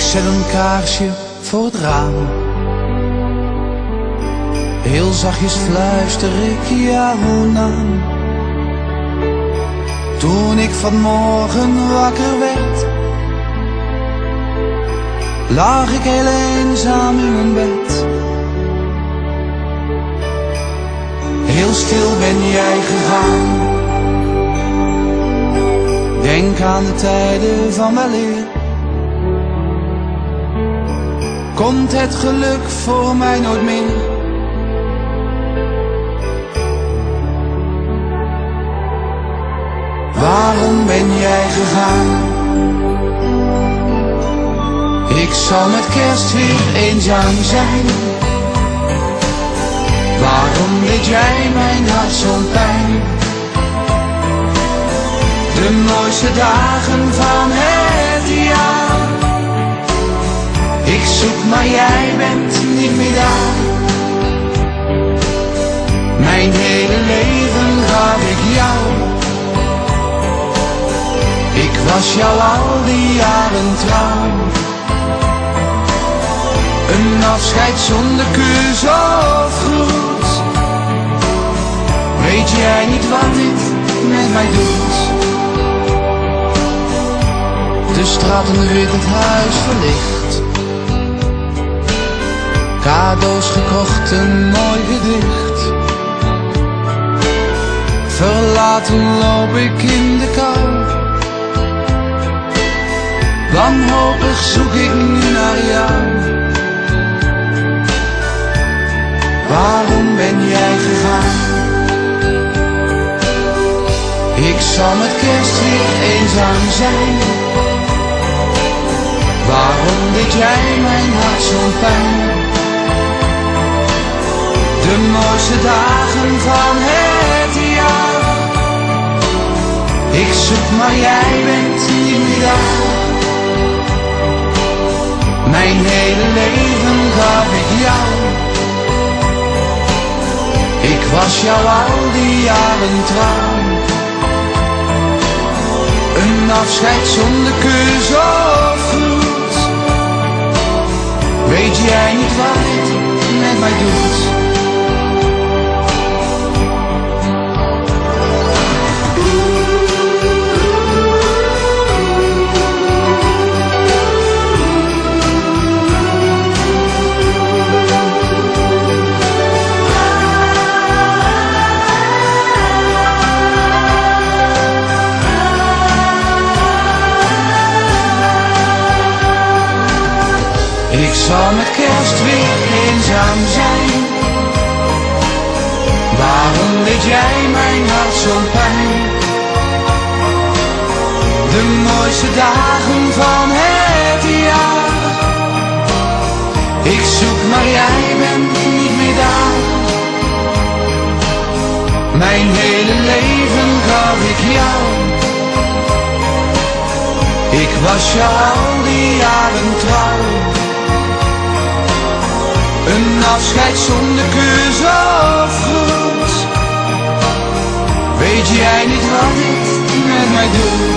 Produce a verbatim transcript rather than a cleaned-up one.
zet een kaarsje voor het raam. Heel zachtjes fluister ik jouw naam. Toen ik vanmorgen wakker werd, lag ik heel eenzaam in mijn bed. Heel stil ben jij gegaan. Denk aan de tijden van weleer. Komt het geluk voor mij nooit meer? Waarom ben jij gegaan? Ik zal met kerst weer eenzaam zijn. Waarom deed jij mijn hart zo'n pijn? De mooiste dagen van het jaar. Ik zoek maar jij bent niet meer daar. Mijn hele leven gaf ik jou. Ik was jou al die jaren trouw. Een afscheid zonder kus of groet. Weet jij niet wat dit met mij doet? De straten wit, het huis verlicht. Cadeaus gekocht, een mooi gedicht. Verlaten loop ik in de kou. Wanhopig zoek ik nu naar jou. Waarom ben jij gegaan? Ik zal met kerst weer eenzaam zijn. Waarom deed jij mijn hart zo'n pijn? De mooiste dagen van het jaar. Ik zoek maar jij bent niet meer daar. Mijn hele leven gaf ik jou. Ik was jou al die jaren trouw. Een afscheid zonder kus of groet. Weet jij niet wat dit met mij doet? Ik zal met kerst weer eenzaam zijn. Waarom deed jij mijn hart zo'n pijn? De mooiste dagen van het jaar. Ik zoek maar jij bent niet meer daar. Mijn hele leven gaf ik jou. Ik was jou al die jaren trouw. Een afscheid zonder kus of groet. Weet jij niet wat dit met mij doet?